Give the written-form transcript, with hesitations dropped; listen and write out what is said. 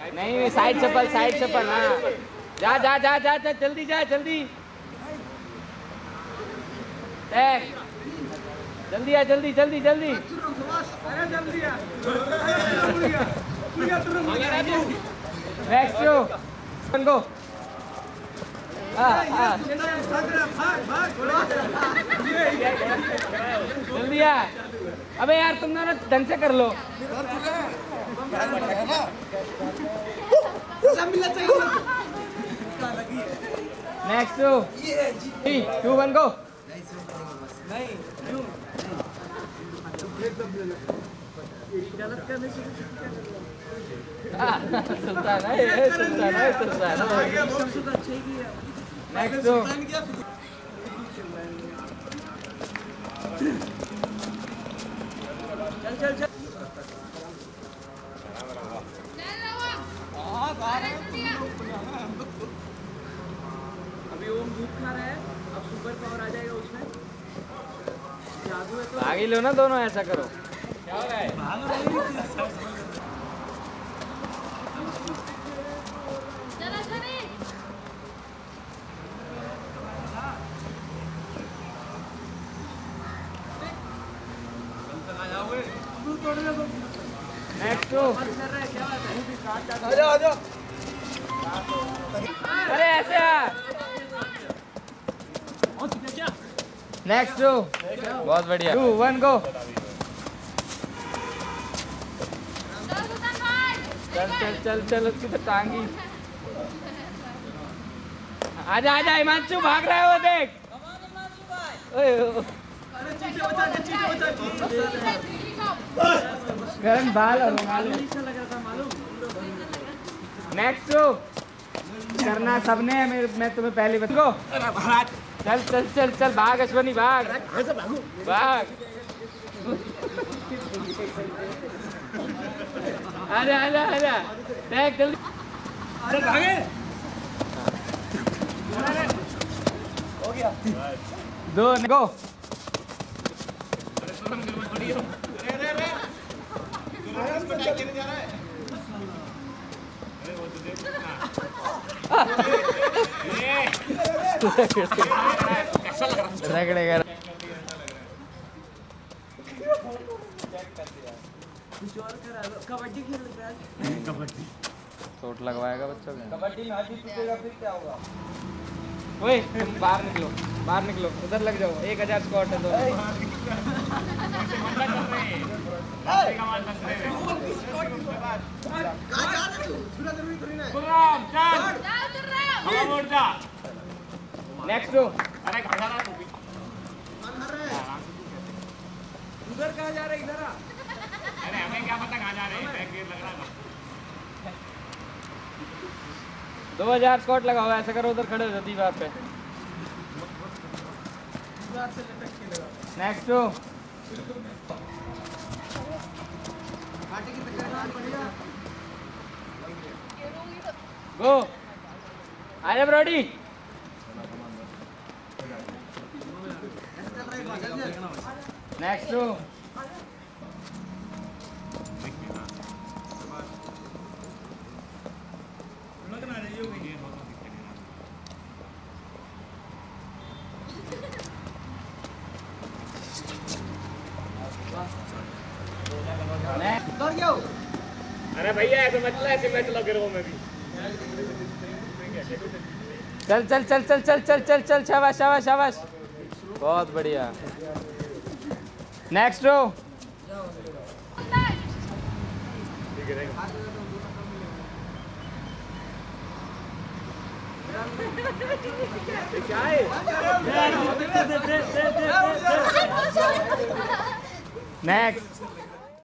नहीं साइड चप्पल हाँ जा जा जा जा जा जल्दी जा जल्दी जल्दी आ जल्दी जल्दी जल्दी नेक्स्ट गो जल्दी आ अबे यार तुम ना ढंग से कर लो नेक्स्ट 3 2 1 गो सुल्तान है नेक्स्ट चल अभी ओम धूप खा रहा है अब सुपर पावर आ जाएगा उसमें जादू है तो भाग ही लो ना दोनों ऐसा करो क्या हो रहा है नेक्स्ट आजा अरे ऐसे नेक्स्ट बहुत बढ़िया 2 1 गो चल उसकी तो टांगी आजा हिमांशु भाग रहा है वो देख गरम बाल और नेक्स्ट करना सबने मैं तुम्हें पहले बताओ चल चल चल चल भाग अश्वनी भाग भाग आजा देख जल्दी अरे भागे हो गया 2 गो रगड़ेगा कबड्डी खेल रहा है कबड्डी चोट लगवाएगा बच्चों को कबड्डी में हाथ टूटेगा फिर क्या होगा ओए बाहर निकलो उधर लग जाओ 1000 स्क्वाट है नेक्स्ट अरे उधर कहाँ जा रहे इधर अरे हमें क्या पता कहाँ जा रहे हैं बैक गियर लग रहा है 2000 स्कॉट लगा हुआ ऐसा करो उधर खड़े हो दीवार पे नेक्स्ट गो आजा ब्रोडी नेक्स्ट अरे भैया ऐसे मत लो ऐसे मत लो गिरो में भी चल चल चल चल चल चल चल चल शाबाश शाबाश शाबाश बहुत बढ़िया नेक्स्ट रो क्या है नेक्स्ट